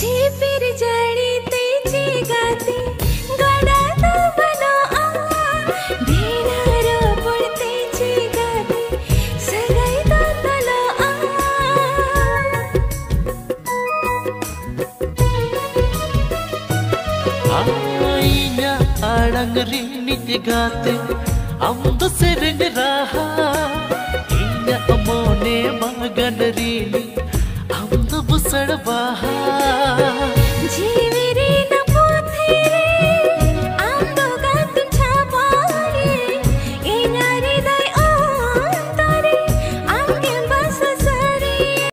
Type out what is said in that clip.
फिर जड़ी तेजी गाती गड़ा तो बनो भेड़ा रो पड़ते ची गाती सगाई तो तलो आईnya alang rini gaate amdo sereng raha inya amone magan rini amdo busad baha